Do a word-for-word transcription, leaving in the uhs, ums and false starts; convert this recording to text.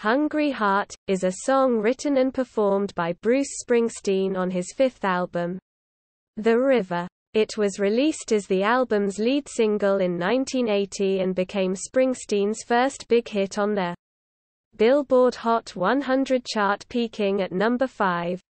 Hungry Heart, is a song written and performed by Bruce Springsteen on his fifth album, The River. It was released as the album's lead single in nineteen eighty and became Springsteen's first big hit on the Billboard Hot one hundred chart, peaking at number five.